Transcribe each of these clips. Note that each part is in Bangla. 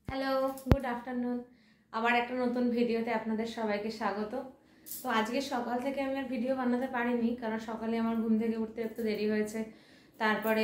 Hello, good afternoon. আবার একটা নতুন ভিডিওতে আপনাদের সবাইকে স্বাগত। তো আজকে সকাল থেকে আমি আর ভিডিও বানাতে পারিনি, কারণ সকালে আমার ঘুম থেকে উঠতে একটু দেরি হয়েছে। তারপরে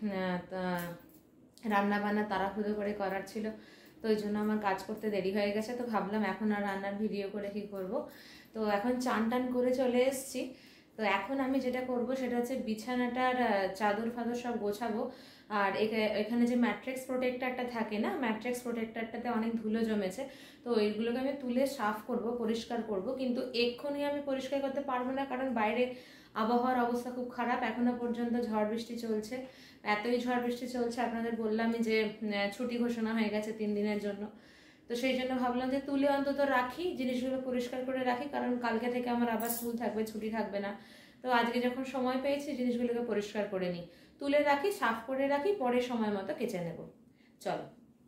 রান্না বান্না তাড়াহুড়ো করে করার ছিল, তো ওই জন্য আমার কাজ করতে দেরি হয়ে গেছে। তো ভাবলাম এখন আর রান্নার ভিডিও করে কি করব। তো এখন চান টান করে চলে এসেছি। তো এখন আমি যেটা করব সেটা হচ্ছে বিছানাটার চাদর ফাদর সব গোছাবো। আর এখানে যে ম্যাট্রিক্স প্রোটেক্টরটা থাকে না, ম্যাট্রিক্স প্রোটেক্টরটাতে অনেক ধুলো জমেছে। তো এইগুলোকে আমি তুলে সাফ করব, পরিষ্কার করব। কিন্তু এক্ষুনি আমি পরিষ্কার করতে পারবো না, কারণ বাইরে আবহাওয়ার অবস্থা খুব খারাপ। এখনো পর্যন্ত ঝড় বৃষ্টি চলছে। এতই ঝড় বৃষ্টি চলছে, আপনাদের বললামই যে ছুটি ঘোষণা হয়ে গেছে 3 দিনের জন্য। তো সেই জন্য ভাবলাম যে তুলে অন্তত রাখি, জিনিসগুলো পরিষ্কার করে রাখি, কারণ কালকে থেকে আমার আবার স্কুল থাকবে, ছুটি থাকবে না। তো আজকে যখন সময় পেয়েছি জিনিসগুলোকে পরিষ্কার করে নিই, তুলে রাখি, সাফ করে রাখি, পরে সময় মতো কেচে নেব। চলো।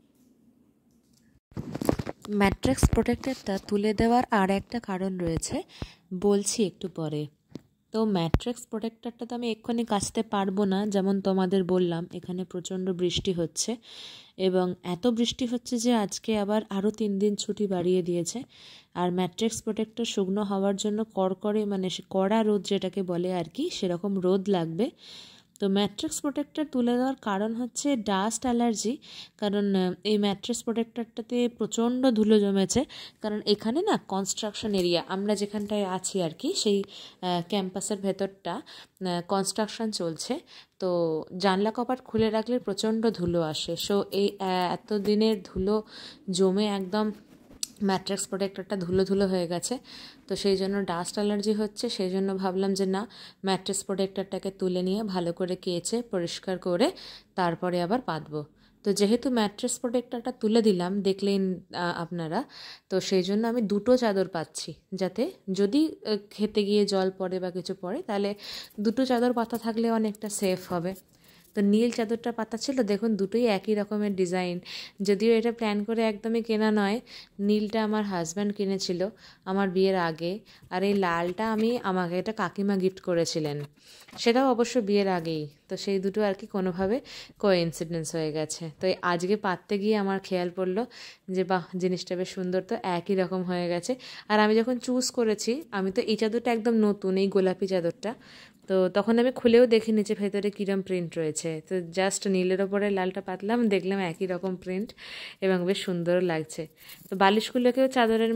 ম্যাট্রিক্স প্রোটেক্টরটা তুলে দেওয়ার আর একটা কারণ রয়েছে, বলছি একটু পরে। তো ম্যাট্রিক্স প্রোটেক্টরটা তো আমি এক্ষুনি কাচতে পারবো না, যেমন তোমাদের বললাম এখানে প্রচণ্ড বৃষ্টি হচ্ছে, এবং এত বৃষ্টি হচ্ছে যে আজকে আবার আরও 3 দিন ছুটি বাড়িয়ে দিয়েছে। আর ম্যাট্রিক্স প্রোটেক্টর শুকনো হওয়ার জন্য কড়কড়ে মানে কড়া রোদ যেটাকে বলে আর কি, সেরকম রোদ লাগবে। তো ম্যাট্রিক্স প্রোটেক্টর তুলে দেওয়ার কারণ হচ্ছে ডাস্ট অ্যালার্জি। কারণ এই ম্যাট্রিক্স প্রোটেক্টরটাতে প্রচণ্ড ধুলো জমেছে। কারণ এখানে না কনস্ট্রাকশন এরিয়া, আমরা যেখানটায় আছি আর কি, সেই ক্যাম্পাসের ভেতরটা কনস্ট্রাকশন চলছে। তো জানলা কপাট খুলে রাখলে প্রচণ্ড ধুলো আসে। সো এই এত দিনের ধুলো জমে একদম ম্যাট্রিক্স প্রোটেক্টরটা ধুলো ধুলো হয়ে গেছে। তো সেই জন্য ডাস্ট অ্যালার্জি হচ্ছে। সেই জন্য ভাবলাম যে না, ম্যাট্রিক্স প্রোটেক্টরটাকে তুলে নিয়ে ভালো করে কেচে পরিষ্কার করে তারপরে আবার পাতবো। তো যেহেতু ম্যাট্রিক্স প্রোটেক্টরটা তুলে দিলাম, দেখলেন আপনারা, তো সেই জন্য আমি 2টো চাদর পাচ্ছি, যাতে যদি খেতে গিয়ে জল পড়ে বা কিছু পড়ে, তাহলে 2টো চাদর পাতা থাকলে অনেকটা সেফ হবে। তো নীল চাদরটা পাতা ছিল, দেখুন দুটোই একই রকমের ডিজাইন। যদিও এটা প্ল্যান করে একদমই কেনা নয়, নীলটা আমার হাজব্যান্ড কিনেছিল আমার বিয়ের আগে, আর এই লালটা আমাকে এটা কাকিমা গিফট করেছিলেন, সেটাও অবশ্য বিয়ের আগেই। তো সেই দুটো আর কি কোনোভাবে কোইন্সিডেন্স হয়ে গেছে। তো আজকে পাততে গিয়ে আমার খেয়াল পড়লো যে বাহ, জিনিসটা বেশ সুন্দর, তো একই রকম হয়ে গেছে। আর আমি যখন চুজ করেছি, আমি তো এই চাদরটা একদম নতুন, এই গোলাপি চাদরটা, তো তখন আমি খুলেও দেখিনি যে ভেতরে কীরকম প্রিন্ট রয়েছে। তো জাস্ট নীলের ওপরে লালটা পাতলাম, দেখলাম একই রকম প্রিন্ট এবং বেশ সুন্দরও লাগছে। তো বালিশগুলোকেও চাদরের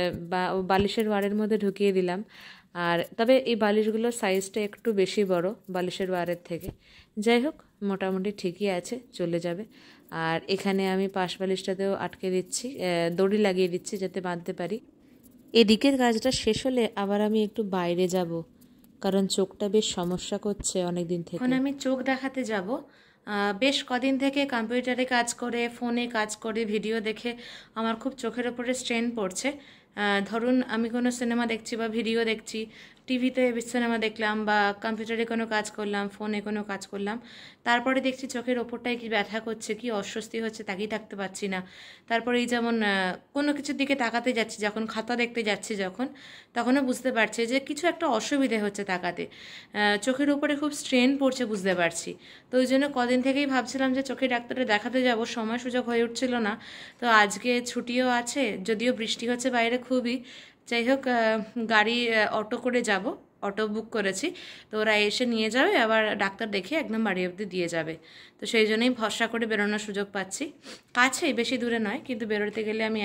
বালিশের ওয়ারের মধ্যে ঢুকিয়ে দিলাম। আর তবে এই বালিশগুলোর সাইজটা একটু বেশি বড় বালিশের ওয়ারের থেকে। যাই হোক, মোটামুটি ঠিকই আছে, চলে যাবে। আর এখানে আমি পাশ বালিশটাতেও আটকে দিচ্ছি, দড়ি লাগিয়ে দিচ্ছি যাতে বাঁধতে পারি। এদিকের কাজটা শেষ হলে আবার আমি একটু বাইরে যাব, কারণ চোখটা বেশ সমস্যা করছে অনেক দিন থেকে। এখন আমি চোখ দেখাতে যাব। বেশ কদিন থেকে কম্পিউটারে কাজ করে, ফোনে কাজ করে, ভিডিও দেখে আমার খুব চোখের ওপরে স্ট্রেন পড়ছে। ধরুন আমি কোনো সিনেমা দেখছি বা ভিডিও দেখছি, টিভিতে সিনেমা দেখলাম বা কম্পিউটারে কোনো কাজ করলাম, ফোনে কোনো কাজ করলাম, তারপরে দেখছি চোখের ওপরটায় কি ব্যথা করছে, কি অস্বস্তি হচ্ছে, তাকিয়ে থাকতে পারছি না। তারপরে এই যেমন কোনো কিছুর দিকে তাকাতে যাচ্ছি, যখন খাতা দেখতে যাচ্ছি তখনও বুঝতে পারছি যে কিছু একটা অসুবিধে হচ্ছে তাকাতে। চোখের উপরে খুব স্ট্রেন পড়ছে, বুঝতে পারছি। তো ওই জন্য কদিন থেকেই ভাবছিলাম যে চোখের ডাক্তারে দেখাতে যাব, সময় সুযোগ হয়ে উঠছিল না। তো আজকে ছুটিও আছে, যদিও বৃষ্টি হচ্ছে বাইরে খুবই। যাই হোক, গাড়ি অটো করে যাব, অটো বুক করেছি। তো ওরা এসে নিয়ে যাবে, আবার ডাক্তার দেখে একদম বাড়ি অবধি দিয়ে যাবে। তো সেই জন্যই ভরসা করে বেরোনোর সুযোগ পাচ্ছি। কাছেই, বেশি দূরে নয়, কিন্তু বেরোতে গেলে আমি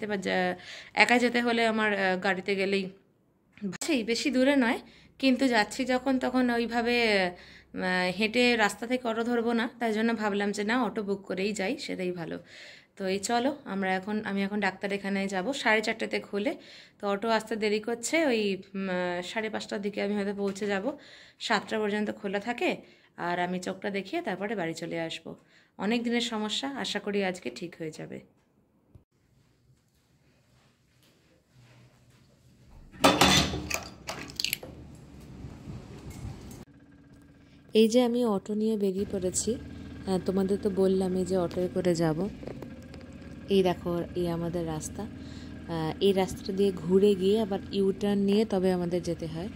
একা যেতে হলে আমার গাড়িতে গেলেই বেশি দূরে নয়, কিন্তু যাচ্ছি যখন তখন ওইভাবে হেঁটে রাস্তা থেকে অটো ধরবো না। তাই জন্য ভাবলাম যে না, অটো বুক করেই যাই, সেটাই ভালো। তো এই চলো, আমি এখন ডাক্তার এখানে যাব, 4:30তে খুলে। তো অটো আসতে দেরি করছে, ওই 5:30টার দিকে আমি হয়তো পৌঁছে যাব। 7টা পর্যন্ত খোলা থাকে। আর আমি চোখটা দেখিয়ে তারপরে বাড়ি চলে আসব। অনেক দিনের সমস্যা, আশা করি আজকে ঠিক হয়ে যাবে। এই যে আমি অটো নিয়ে বেরিয়ে পড়েছি, তোমাদের তো বললামই যে অটোয় করে যাব। এই দেখো, এই আমাদের রাস্তা। এই রাস্তাটা দিয়ে ঘুরে গিয়ে আবার ইউটার্ন নিয়ে তবে আমাদের যেতে হয়।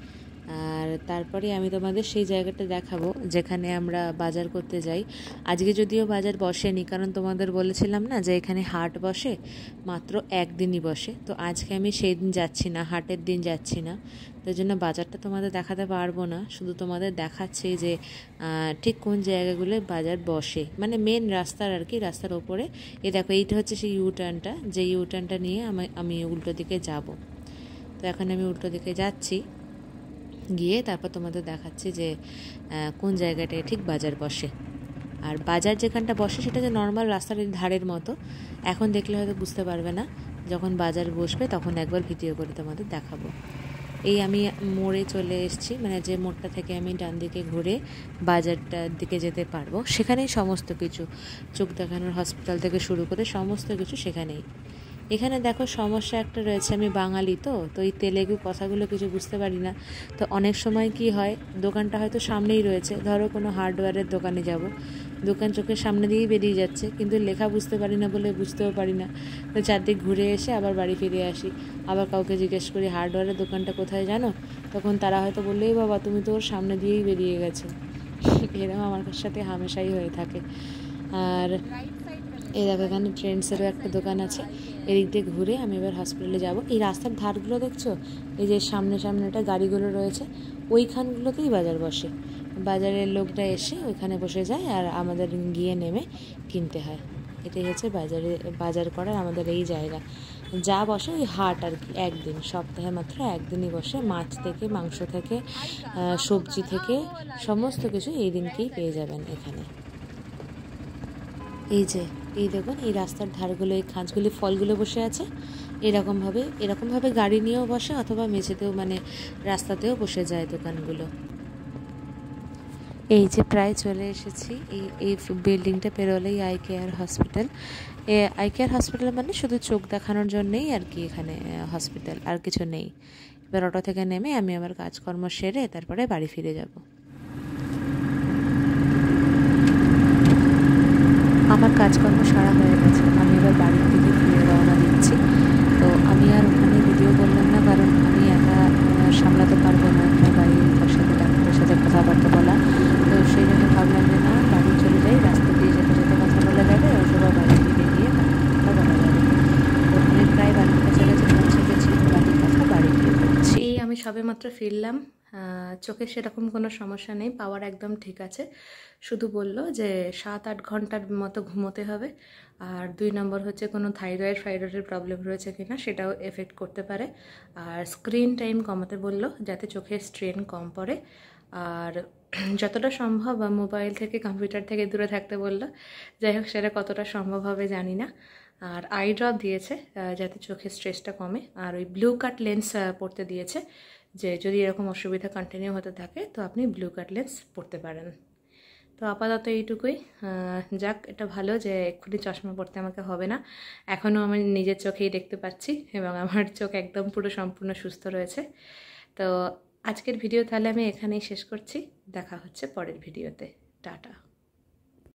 আর তারপরে আমি তোমাদের সেই জায়গাটা দেখাবো যেখানে আমরা বাজার করতে যাই। আজকে যদিও বাজার বসেনি, কারণ তোমাদের বলেছিলাম না যে এখানে হাট বসে, মাত্র একদিনই বসে। তো আজকে আমি সেই দিন যাচ্ছি না, হাটের দিন যাচ্ছি না, তাই জন্য বাজারটা তোমাদের দেখাতে পারবো না। শুধু তোমাদের দেখাচ্ছি যে ঠিক কোন জায়গাগুলো বাজার বসে, মানে মেন রাস্তার আর কি, রাস্তার ওপরে। দেখো এইটা হচ্ছে সেই ইউটার্নটা, যে ইউটার্নটা নিয়ে আমি উল্টো দিকে যাব। তো এখন আমি উল্টো দিকে যাচ্ছি, গিয়ে তারপর তোমাদের দেখাচ্ছি যে কোন জায়গাটায় ঠিক বাজার বসে। আর বাজার যেখানটা বসে সেটা যে নর্মাল রাস্তার ধারের মতো, এখন দেখলে হয়তো বুঝতে পারবে না, যখন বাজার বসবে তখন একবার ভিডিও করে তোমাদের দেখাবো। এই আমি মোড়ে চলে এসেছি, মানে যে মোড়টা থেকে আমি ডান দিকে ঘুরে বাজারটার দিকে যেতে পারবো, সেখানেই সমস্ত কিছু, চোখ দেখানোর হসপিটাল থেকে শুরু করে সমস্ত কিছু সেখানেই। এখানে দেখো সমস্যা একটা রয়েছে, আমি বাঙালি তো এই তেলেগু কথাগুলো কিছু বুঝতে পারি না। তো অনেক সময় কি হয়, দোকানটা হয়তো সামনেই রয়েছে, ধরো কোনো হার্ডওয়্যারের দোকানে যাব, দোকান চোখের সামনে দিয়েই বেরিয়ে যাচ্ছে, কিন্তু লেখা বুঝতে পারি না বলে বুঝতেও পারি না। তো চারদিক ঘুরে এসে আবার বাড়ি ফিরে আসি, আবার কাউকে জিজ্ঞেস করি হার্ডওয়্যারের দোকানটা কোথায় জানো, তখন তারা হয়তো বললেই বাবা তুমি তো ওর সামনে দিয়েই বেরিয়ে গেছো। এরকম আমার সাথে হামেশাই হয়ে থাকে। আর এই দেখো এখানে ট্রেন্ডসেরও একটা দোকান আছে, এদিক দিয়ে ঘুরে আমি এবার হসপিটালে যাব। এই রাস্তার ধারগুলো দেখছো, এই যে সামনে একটা গাড়িগুলো রয়েছে, ওইখানগুলোতেই বাজার বসে। বাজারের লোকটা এসে ওইখানে বসে যায় আর আমাদের গিয়ে নেমে কিনতে হয়। এটাই হচ্ছে বাজার করার আমাদের এই জায়গা। যা বসে ওই হাট আর কি, একদিন সপ্তাহে মাত্র একদিনই বসে। মাছ থেকে, মাংস থেকে, সবজি থেকে সমস্ত কিছু এই দিনকেই পেয়ে যাবেন এখানে। এই দেখুন এই রাস্তার ধারগুলো, এই খাঁজগুলি ফলগুলো বসে আছে, এরকমভাবে গাড়ি নিয়েও বসে, অথবা মেঝেতেও, মানে রাস্তাতেও বসে যায় দোকানগুলো। এই যে প্রায় চলে এসেছি, এই বিল্ডিংটা পেরোলেই eye care hospital. Eye care hospital মানে শুধু চোখ দেখানোর জন্যেই আর কি এখানে হসপিটাল, আর কিছু নেই। এবার অটো থেকে নেমে আমি আমার কাজকর্ম সেরে তারপরে বাড়ি ফিরে যাব। আমার কাজকর্ম সারা হয়ে গেছে, আমি এবার বাড়ির দিকে ফিরে রওনা দিচ্ছি। তো আমি আর ওখানে ভিডিও করলাম না, কারণ আমি একা সামলাতে পারবো না একটা বাড়ির সাথে ডাক্তারের সাথে কথাবার্তা বলা। তো সেই জন্য ভাবলাম যে না, বাড়ি চলে যাই, রাস্তা দিয়ে যেতে যেতে কথা বলা যাবে, অথবা বাড়ি ফিরে গিয়ে কথা বলা যাবে। তো আমি প্রায় বাড়ির কাছাকাছি পৌঁছে গেছি, বাড়ির কথা বাড়ি গিয়ে বলছি। এই আমি সবে মাত্র ফিরলাম, চোখে সেরকম কোনো সমস্যা নেই, পাওয়ার একদম ঠিক আছে। শুধু বললো যে 7-8 ঘন্টার মতো ঘুমোতে হবে। আর 2 নম্বর হচ্ছে কোনো থাইরয়েডের প্রবলেম রয়েছে কিনা সেটাও এফেক্ট করতে পারে। আর স্ক্রিন টাইম কমাতে বললো, যাতে চোখের স্ট্রেন কম পড়ে। আর যতটা সম্ভব মোবাইল থেকে, কম্পিউটার থেকে দূরে থাকতে বললো। যাই হোক, সেটা কতটা সম্ভব হবে জানি না। আর আই ড্রপ দিয়েছে যাতে চোখের স্ট্রেসটা কমে। আর ওই ব্লু কাট লেন্স পড়তে দিয়েছে, যে যদি এরকম অসুবিধা কন্টিনিউ হতে থাকে তো আপনি ব্লু কাট লেন্স পড়তে পারেন। তো আপাতত এইটুকুই। যাক, এটা ভালো যে এক্ষুনি চশমা পড়তে আমাকে হবে না, এখনও আমি নিজের চোখেই দেখতে পাচ্ছি এবং আমার চোখ একদম পুরো সম্পূর্ণ সুস্থ রয়েছে। তো আজকের ভিডিও তাহলে আমি এখানেই শেষ করছি, দেখা হচ্ছে পরের ভিডিওতে। টাটা।